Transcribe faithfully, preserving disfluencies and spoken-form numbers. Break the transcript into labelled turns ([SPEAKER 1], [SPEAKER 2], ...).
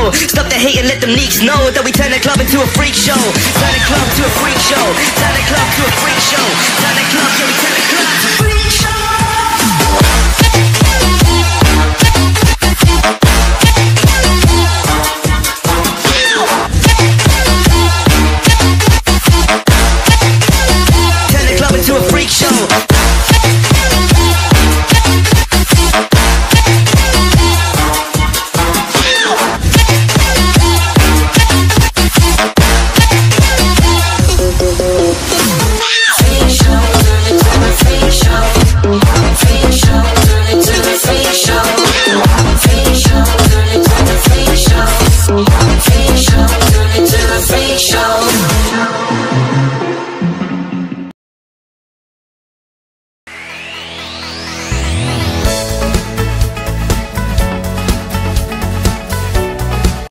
[SPEAKER 1] show. Stop the hate and let them leaks know that we turn the club into a freak show. Turn the club to a freak show. Turn the club to a freak show. Turn the club, yeah, we turn the club to a freak show. Turn the club into a freak show.